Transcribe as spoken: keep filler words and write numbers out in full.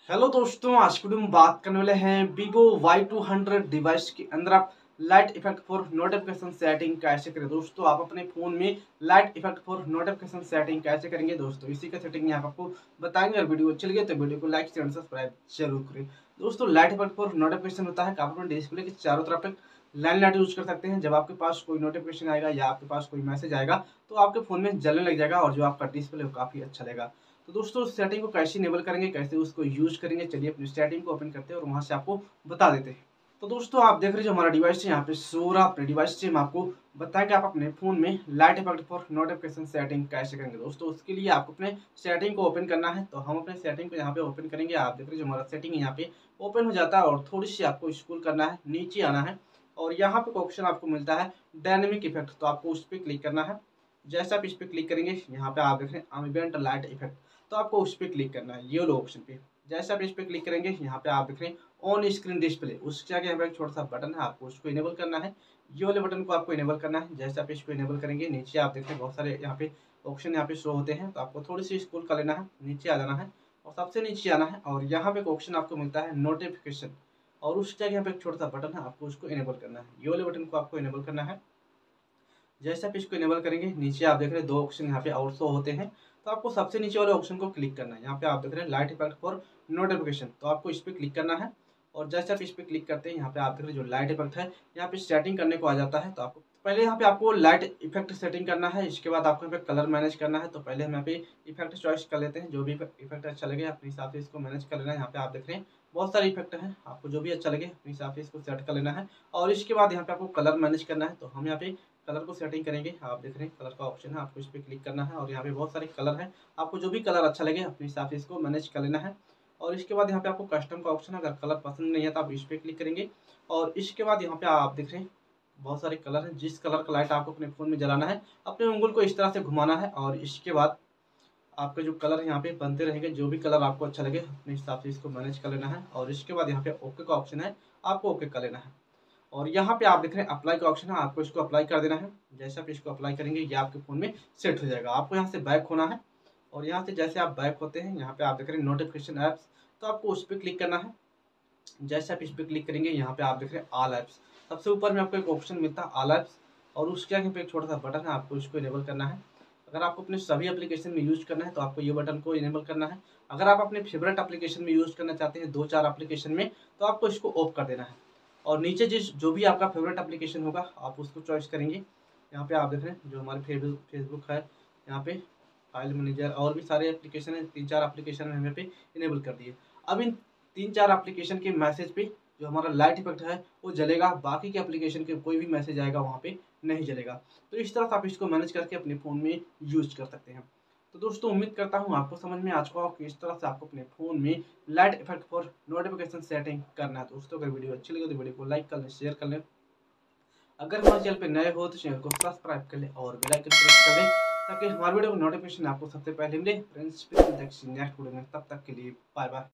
Hello दोस्तों, आज की वीडियो में बात करने वाले हैं Vivo Y two hundred device के अंदर आप light effect for notification setting कैसे करें। दोस्तों आप अपने फोन में light effect for notification setting कैसे करेंगे दोस्तों, इसी का सेटिंग यहाँ आपको बताएंगे। और वीडियो अच्छी लगे तो वीडियो को लाइक शेयर सब्सक्राइब जरूर करें। दोस्तों लाइट इफेक्ट फॉर नोटिफिकेशन होता है कि आप अपने डिस्प्ले के चारों तरफ एक लाइन लाइट यूज कर सकते हैं। जब आपके पास कोई नोटिफिकेशन आएगा या आपके पास कोई मैसेज आएगा तो आपके फोन में जलने लग जाएगा और जो आपका डिस्प्ले है काफी अच्छा लगेगा। तो दोस्तों सेटिंग को कैसे इनेबल करेंगे, कैसे उसको यूज करेंगे, चलिए अपनी सेटिंग को ओपन करते हैं और वहां से आपको बता देते हैं। तो दोस्तों आप देख रहे हैं जो हमारा डिवाइस है यहाँ पे शो रहा अपने डिवाइस से हम आपको बताएंगे आप अपने फोन में light effect for notification setting कैसे करेंगे। दोस्तों उसके लिए आपको अपने सेटिंग को ओपन करना है, तो हम अपने सेटिंग को यहाँ पे ओपन करेंगे। आप देख रहे हैं जो हमारा सेटिंग यहाँ पे ओपन हो जाता है और थोड़ी सी आपको स्क्रॉल करना है, नीचे आना है और यहाँ पे ऑप्शन आपको मिलता है डायनेमिक इफेक्ट, तो आपको उस पर क्लिक करना है। जैसे आप इस पर क्लिक करेंगे यहाँ पे आप देख रहे हैं एम्बिएंट लाइट इफेक्ट, तो आपको उस पर क्लिक करना है ये लो ऑप्शन पे। जैसे आप इस पर क्लिक करेंगे यहाँ पे आप देख रहे हैं ऑन स्क्रीन डिस्प्ले, उसके आगे यहाँ पे एक छोटा सा बटन है, आपको उसको इनेबल करना है। ये वाले बटन को आपको इनेबल करना है। जैसे आप इसको इनेबल करेंगे नीचे आप देख रहे हैं बहुत सारे यहाँ पे ऑप्शन यहाँ पे शो होते हैं, तो आपको थोड़ी सी स्क्रॉल कर लेना है, नीचे आ जाना है और सबसे नीचे आना है और यहाँ पे एक ऑप्शन आपको मिलता है नोटिफिकेशन और उसके आगे यहाँ पे एक छोटा सा बटन है, आपको उसको इनेबल करना है। ये वाले बटन को आपको इनेबल करना है। जैसे आप इसको इनेबल करेंगे नीचे आप देख रहे हैं दो ऑप्शन यहाँ पे और शो होते हैं, तो आपको सबसे नीचे वाले ऑप्शन को क्लिक करना है। यहाँ पे आप देख रहे हैं लाइट इफेक्ट फॉर नोटिफिकेशन, तो आपको इस पर क्लिक करना है और जैसे आप इस पर क्लिक करते हैं यहाँ पे आप देख रहे हैं जो लाइट इफेक्ट है यहाँ पे सेटिंग करने को आ जाता है। तो आपको पहले यहाँ पे आपको लाइट इफेक्ट सेटिंग करना है, इसके बाद आपको यहाँ पे कलर मैनेज करना है। तो पहले हम यहाँ पे इफेक्ट चॉइस कर लेते हैं, जो भी इफेक्ट अच्छा लगे अपने हिसाब से इसको मैनेज कर लेना है। यहाँ पे आप देख रहे हैं बहुत सारे इफेक्ट हैं, आपको जो भी अच्छा लगे अपने हिसाब से इसको सेट कर लेना है और इसके बाद यहाँ पे आपको कलर मैनेज करना है। तो हम यहाँ पे कलर को सेटिंग करेंगे। आप देख रहे हैं कलर का ऑप्शन है, आपको इस पर क्लिक करना है और यहाँ पे बहुत सारे कलर हैं, आपको जो भी कलर अच्छा लगे अपने हिसाब से इसको मैनेज कर लेना है। और इसके बाद यहाँ पे आपको कस्टम का ऑप्शन है, अगर कलर पसंद नहीं है तो आप इस पर क्लिक करेंगे और इसके बाद यहाँ पे आप देख रहे हैं बहुत सारे कलर हैं। जिस कलर का लाइट आपको अपने फोन में जलाना है अपने उंगल को इस तरह से घुमाना है और इसके बाद आपके जो कलर यहाँ पे बनते रहेंगे, जो भी कलर आपको अच्छा लगे अपने हिसाब से इसको मैनेज कर लेना है। और इसके बाद यहाँ पे ओके का ऑप्शन है, आपको ओके कर लेना है और यहाँ पे आप देख रहे हैं अप्लाई का ऑप्शन है, आपको इसको अप्लाई कर देना है। जैसे आप इसको अप्लाई करेंगे ये आपके फ़ोन में सेट हो जाएगा। आपको यहाँ से बैक होना है और यहाँ से जैसे आप बैक होते हैं यहाँ पे आप देख रहे हैं नोटिफिकेशन ऐप्स, तो आपको उस पर क्लिक करना है। जैसे आप इस पर क्लिक करेंगे यहाँ पे आप देख रहे हैं ऑल ऐप्स, सबसे ऊपर में आपको एक ऑप्शन मिलता है ऑल ऐप्स और उसके आगे पे एक छोटा सा बटन है, आपको इसको इनेबल करना है। अगर आपको अपने सभी एप्लीकेशन में यूज करना है तो आपको ये बटन को इनेबल करना है। अगर आप अपने फेवरेट एप्लीकेशन में यूज करना चाहते हैं दो चार एप्लीकेशन में, तो आपको इसको ऑफ कर देना है और नीचे जिस जो भी आपका फेवरेट एप्लीकेशन होगा आप उसको चॉइस करेंगे। यहाँ पे आप देख रहे हैं जो हमारे फेसबुक फेसबुक है, यहाँ पे फाइल मैनेजर और भी सारे एप्लीकेशन है, तीन चार एप्लीकेशन हम यहाँ पे इनेबल कर दिए। अब इन तीन चार एप्लीकेशन के मैसेज पे जो हमारा लाइट इफेक्ट है वो जलेगा, बाकी के एप्लीकेशन के कोई भी मैसेज आएगा वहाँ पे नहीं जलेगा। तो इस तरह से आप इसको मैनेज करके अपने फ़ोन में यूज कर सकते हैं। तो दोस्तों उम्मीद करता हूँ आपको समझ में आ चुका हो कि इस तरह से आपको अपने फ़ोन में light effect for notification setting करना है। दोस्तों अगर वीडियो अच्छी लगे तो वीडियो को लाइक कर लें, शेयर कर लें। अगर हमारे चैनल पे नए हो तो चैनल को सब्सक्राइब कर लें और बेल आइकन प्रेस कर लें ताकि हमारे वीडियो को नोटिफिकेशन आपको सबसे पहले मिले। फ्रेंड्स नेक्स्ट वीडियो में, तब तक के लिए बाय बाय।